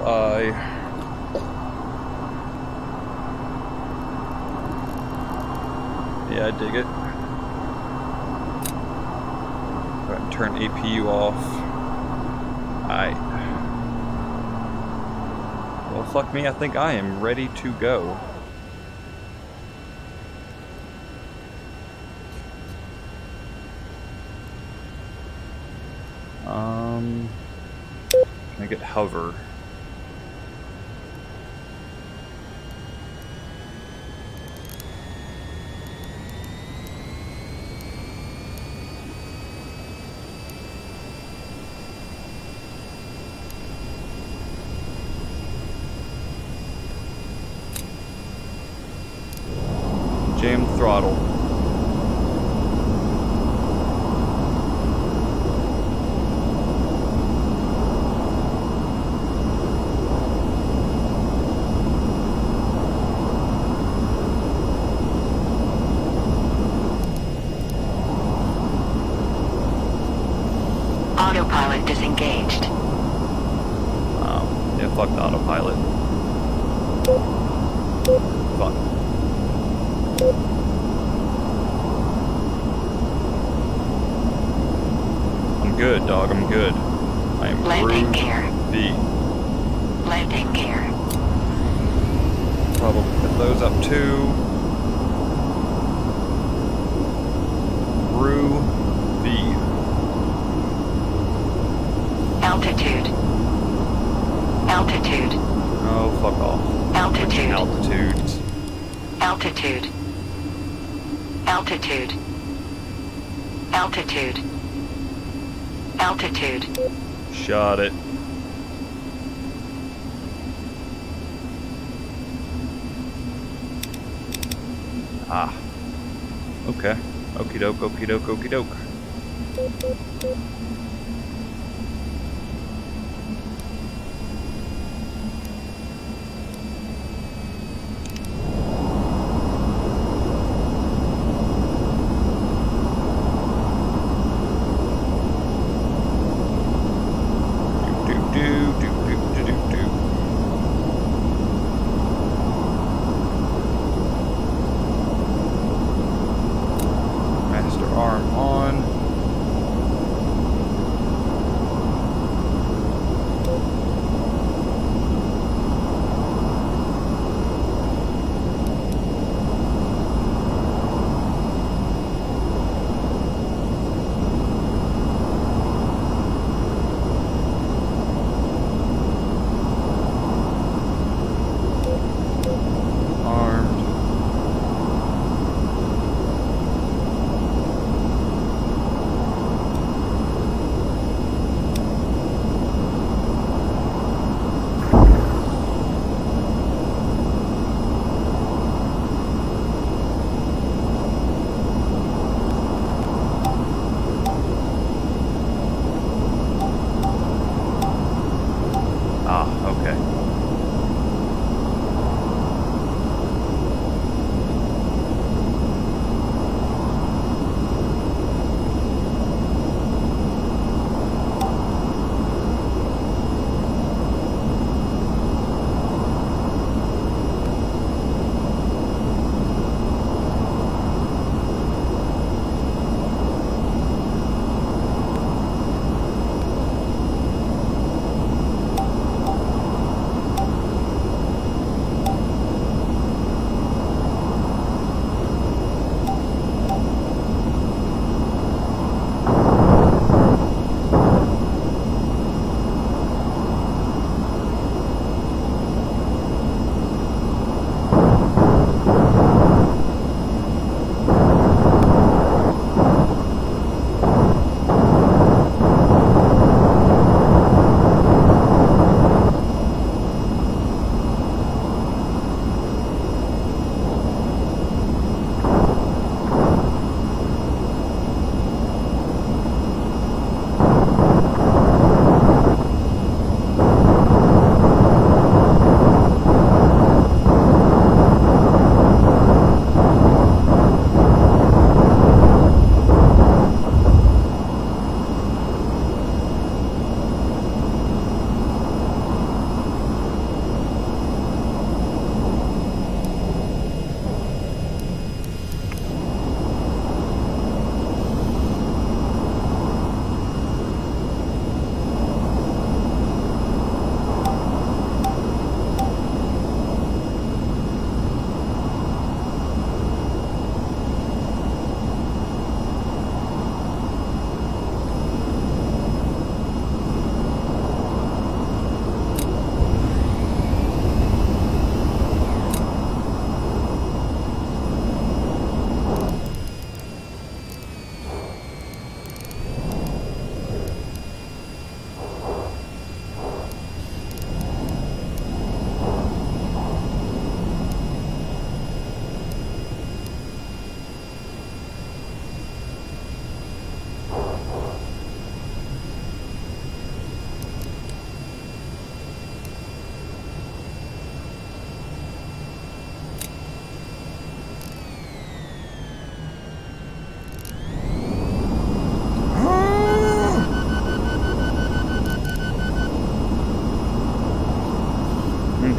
Yeah, I dig it. Go ahead and turn APU off. Alright. Well, fuck me, I think I am ready to go. Can I get hover? Jam throttle. Autopilot disengaged. Yeah, fuck the autopilot. Fuck. I'm good, dog. I'm good. I am Landing through gear. the. Landing gear. Probably put those up too. Through the. Altitude. Altitude. Oh, fuck off. Altitude. Altitudes. Altitude. Altitude. Altitude. Altitude. Shot it. Ah. Okay. Okie doke, okie doke, okie doke. Master arm on.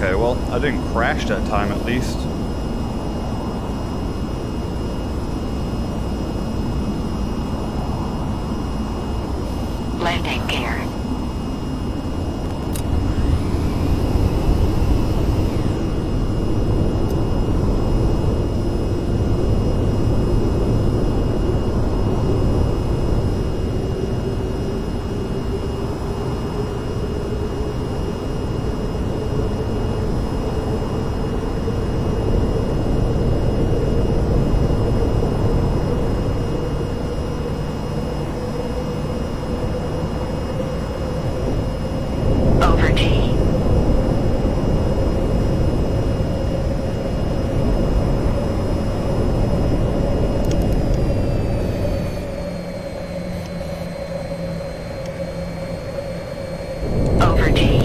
Okay, well, I didn't crash that time at least. Landing gear. Over G. Over G.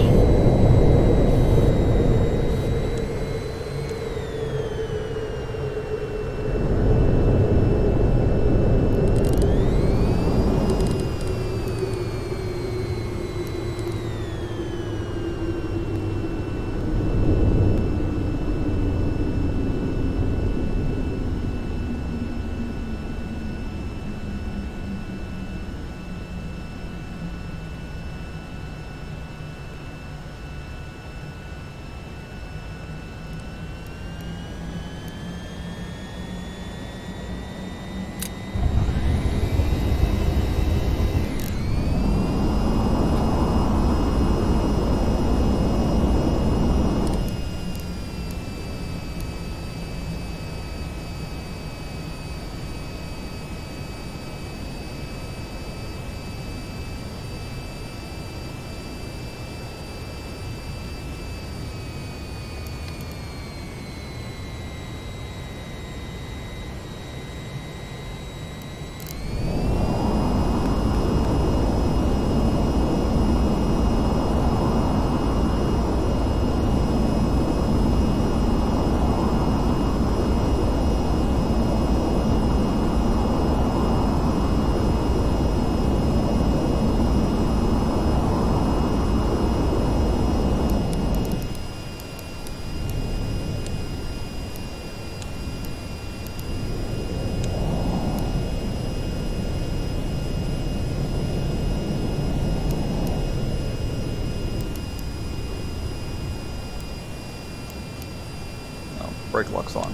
Brake lock's on.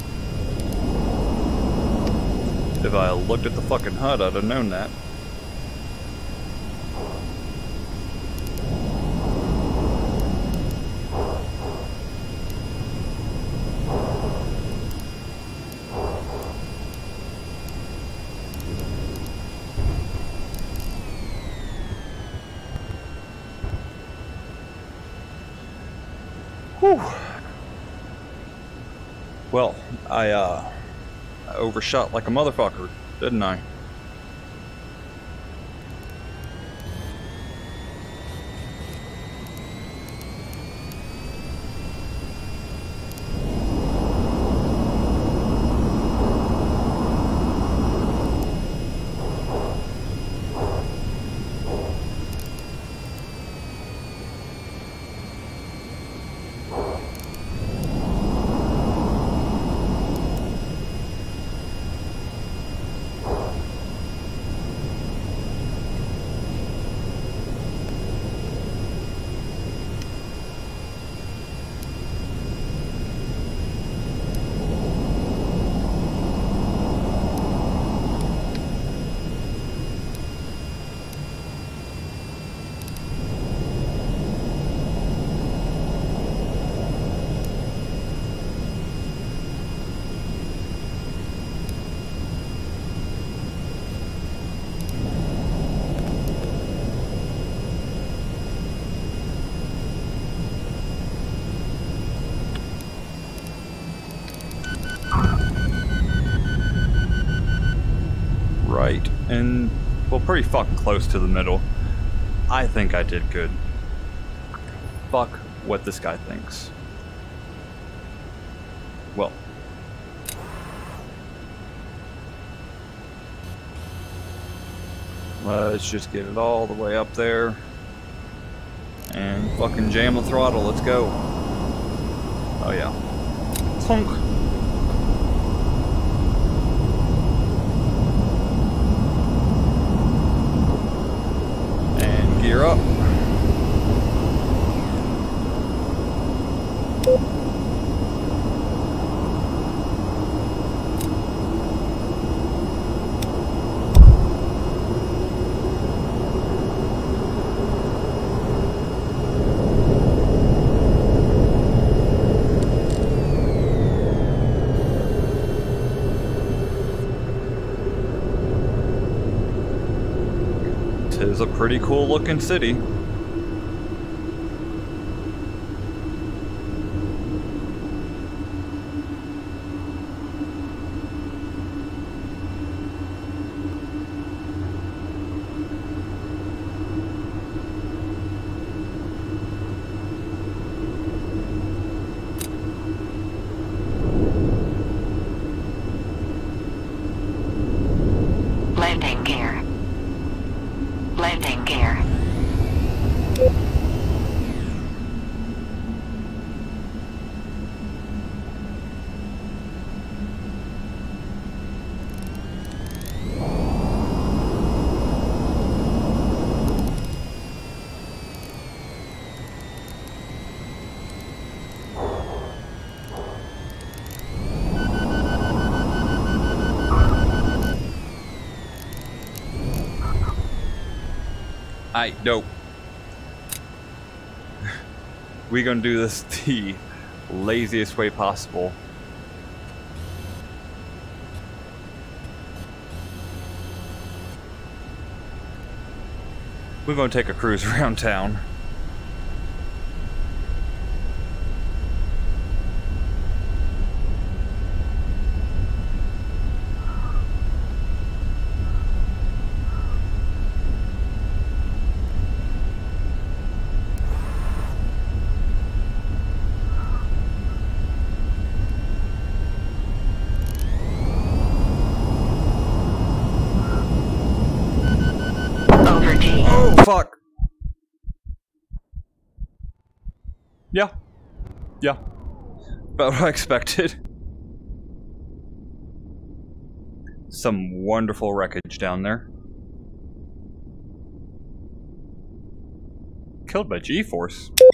If I looked at the fucking HUD, I'd have known that. Whew. Well, I overshot like a motherfucker, didn't I? Right, and well, pretty fucking close to the middle. I think I did good. Fuck what this guy thinks. Well, let's just get it all the way up there and fucking jam the throttle. Let's go. Oh yeah. Clunk. And gear up. Tis a pretty cool looking city. Landing gear. Landing gear. Nope. We're gonna do this the laziest way possible. We're gonna take a cruise around town. Over G. Oh, fuck. Yeah. Yeah. About what I expected. Some wonderful wreckage down there. Killed by G-Force.